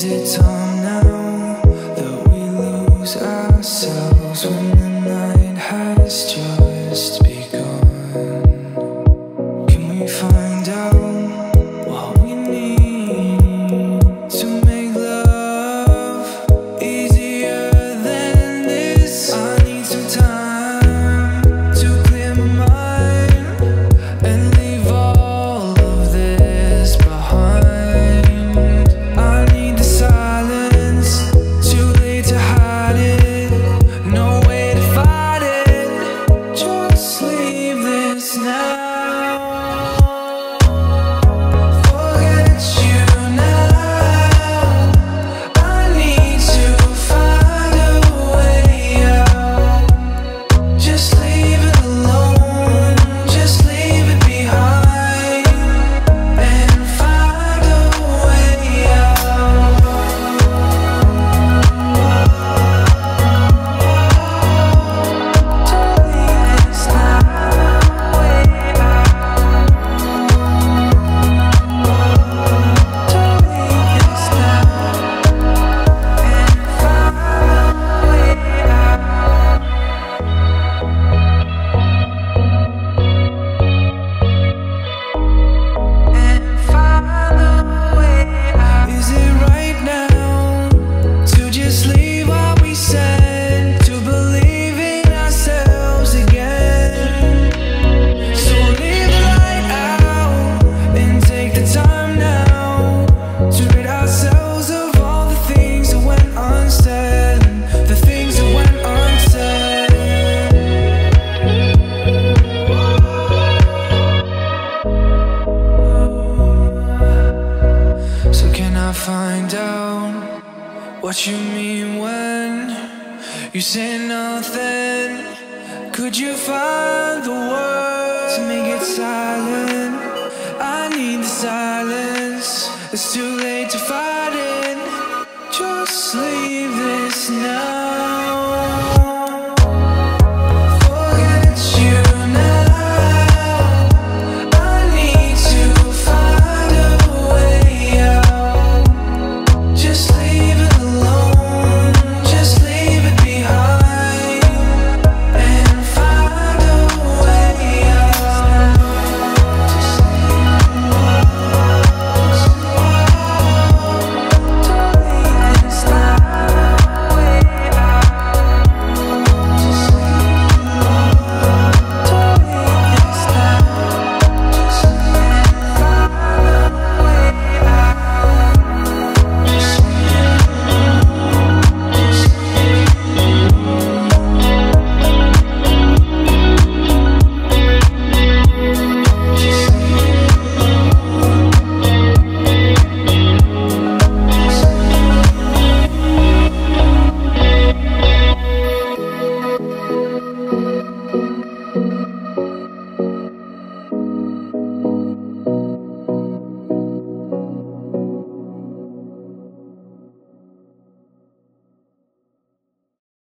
Is it time now that we lose ourselves when the night has just begun? Can we find out what we need to make love easier than this? I need some time to clear my mind and leave all of this behind. I need the silence, too late to hide it, no way to fight it. Just leave this now. Find out what you mean when you say nothing. Could you find the words to make it silent? I need the silence. It's too late to fight it. Just leave this now.